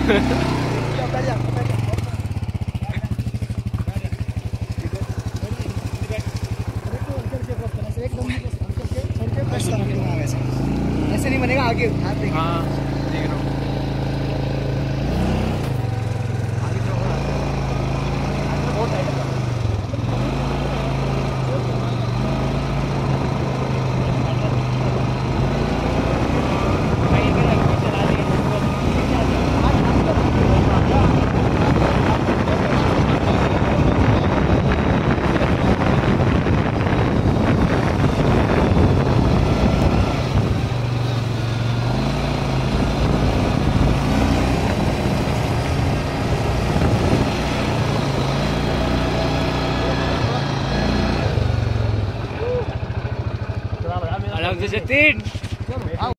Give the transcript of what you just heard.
ऐसे नहीं बनेगा आगे। हाँ देख रहा हूँ। बहुत टाइट है। अलग से 3